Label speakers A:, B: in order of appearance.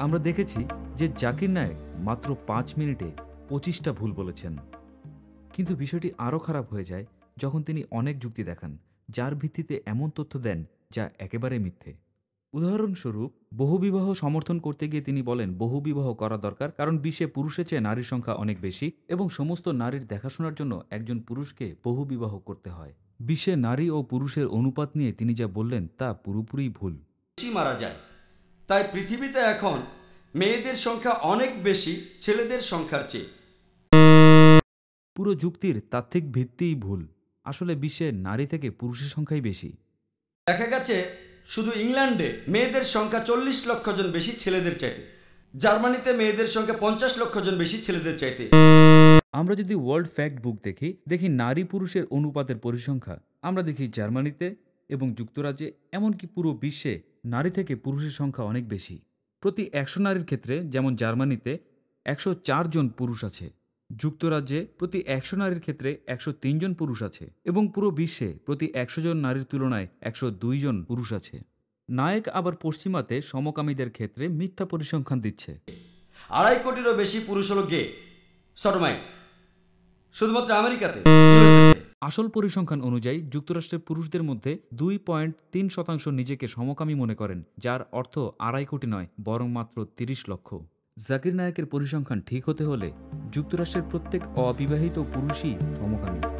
A: আমরা দেখেছি যে জাকির নায়েক মাত্র 5 মিনিটে 25টা ভুল বলেছেন। কিন্তু বিষয়টি আরও খারাপ হয়ে যায় যখন তিনি অনেক যুক্তি দেখান, যার ভিত্তিতে এমন তথ্য দেন যা একেবারে মিথ্যে। উদাহরণস্বরূপ, বহুবিবাহ সমর্থন করতে গিয়ে তিনি বলেন বহুবিবাহ করা দরকার, কারণ বিশ্বে পুরুষের চেয়ে নারীর সংখ্যা অনেক বেশি এবং সমস্ত নারীর দেখাশোনার জন্য একজন পুরুষকে বহুবিবাহ করতে হয়। বিশ্বে নারী ও পুরুষের অনুপাত নিয়ে তিনি যা বললেন তা পুরোপুরি ভুল।
B: মারা যায়, তাই পৃথিবীতে এখন মেয়েদের সংখ্যা অনেক বেশি ছেলেদের সংখ্যার চেয়ে।
A: পুরো যুক্তির তাত্ত্বিক ভিত্তিই ভুল। আসলে বিশ্বে নারী থেকে পুরুষের সংখ্যাই বেশি।
B: দেখা গেছে শুধু ইংল্যান্ডে মেয়েদের সংখ্যা 40 লক্ষ জন বেশি ছেলেদের চাইতে, জার্মানিতে মেয়েদের সংখ্যা 50 লক্ষ জন বেশি ছেলেদের চাইতে।
A: আমরা যদি ওয়ার্ল্ড ফ্যাক্ট বুক দেখি নারী পুরুষের অনুপাতের পরিসংখ্যা, আমরা দেখি জার্মানিতে এবং যুক্তরাজ্যে, এমনকি পুরো বিশ্বে নারী থেকে পুরুষের সংখ্যা অনেক বেশি। প্রতি 100 নারীর ক্ষেত্রে যেমন জার্মানিতে 104 জন পুরুষ আছে, যুক্তরাজ্যে প্রতি 100 নারীর ক্ষেত্রে 103 জন পুরুষ আছে এবং পুরো বিশ্বে প্রতি 100 জন নারীর তুলনায় 102 জন পুরুষ আছে। নায়েক আবার পশ্চিমাতে সমকামীদের ক্ষেত্রে মিথ্যা পরিসংখ্যান দিচ্ছে।
B: 2.5 কোটিরও বেশি পুরুষ হলো গে, সডোমাইট, শুধুমাত্র আমেরিকাতে।
A: আসল পরিসংখ্যান অনুযায়ী যুক্তরাষ্ট্রের পুরুষদের মধ্যে 2.3% নিজেকে সমকামী মনে করেন, যার অর্থ 2.5 কোটি নয়, বরং মাত্র 30 লক্ষ। জাকির নায়েকের পরিসংখ্যান ঠিক হতে হলে যুক্তরাষ্ট্রের প্রত্যেক অবিবাহিত পুরুষই সমকামী।